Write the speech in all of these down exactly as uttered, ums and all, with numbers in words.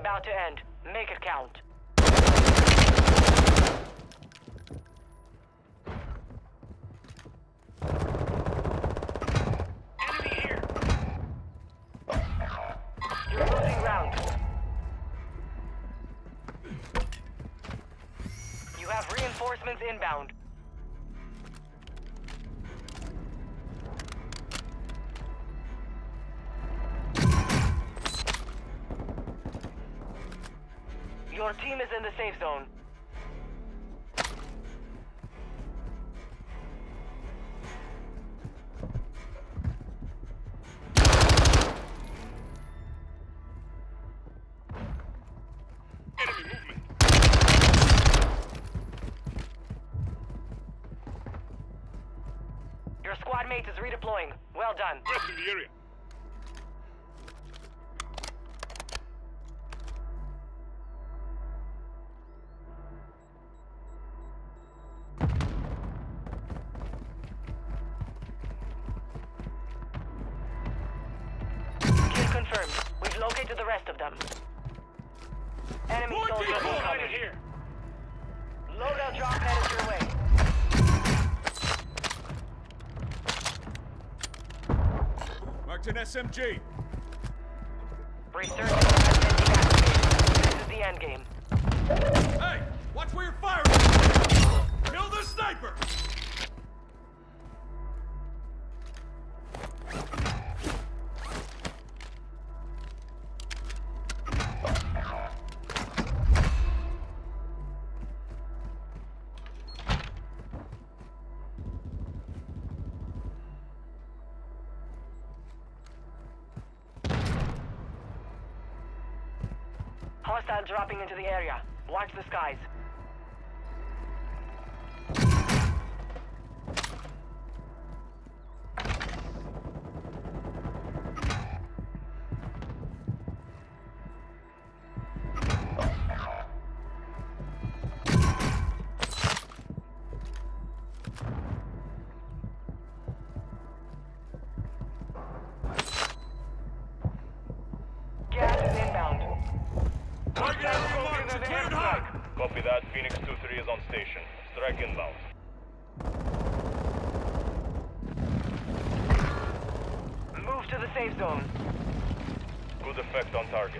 about to end. Make it count. Enemy here! You're losing ground. You have reinforcements inbound. Your team is in the safe zone. Enemy movement! Your squad mate is redeploying. Well done. Pressing the area. Confirmed. We've located the rest of them. Enemy soldiers incoming. Here. Loadout drop headed your way. Marked an S M G. Resurgence has been deactivated. This is the end game. Hey, watch where you're firing! Kill the sniper! Hostile dropping into the area. Watch the skies. Gas is inbound. Copy that. Phoenix two three is on station. Strike inbound. Move to the safe zone. Good effect on target.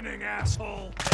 listening, asshole!